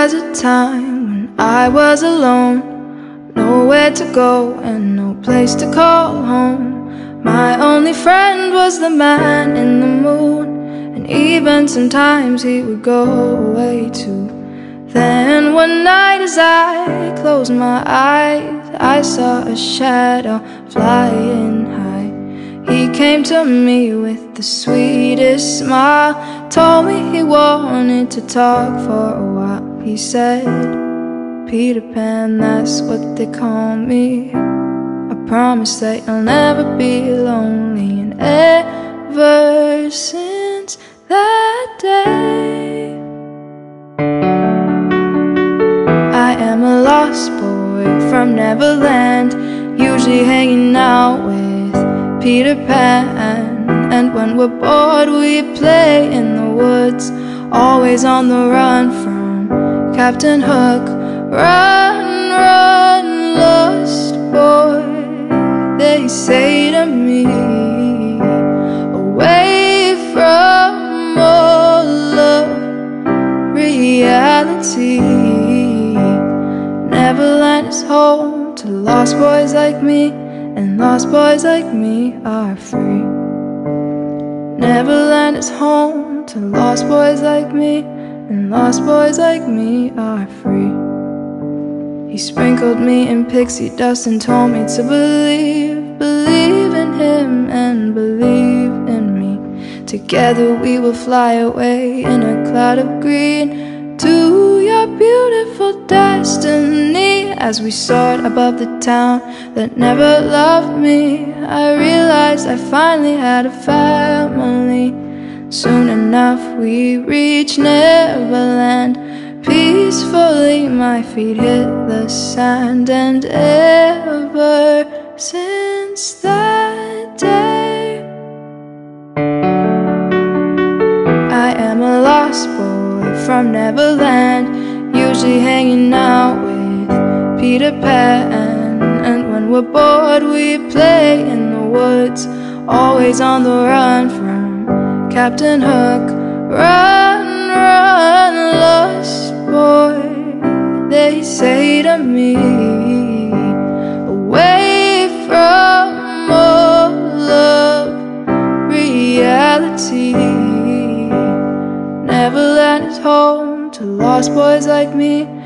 was a time when I was alone, nowhere to go and no place to call home. My only friend was the man in the moon, and even sometimes he would go away too. Then one night as I closed my eyes, I saw a shadow flying high. He came to me with the sweetest smile, told me he wanted to talk for a while. He said, "Peter Pan, that's what they call me. I promise that you'll never be lonely." And ever since that day, I am a lost boy from Neverland, usually hanging out with Peter Pan. And when we're bored we play in the woods, always on the run from Captain Hook. Run, run, lost boy, they say to me, away from all of reality. Neverland is home to lost boys like me, and lost boys like me are free. Neverland is home to lost boys like me, and lost boys like me are free. He sprinkled me in pixie dust and told me to believe in him and believe in me. Together we will fly away in a cloud of green to your beautiful destiny. As we soared above the town that never loved me, I realized I finally had a family. Soon enough we reached Neverland. Peacefully my feet hit the sand, and ever since that day, I am a lost boy from Neverland, usually hanging out with Peter Pan. And when we're bored we play in the woods, always on the run from Captain Hook. Run, run, lost boy, they say to me, away from all of reality. Neverland is home to lost boys like me,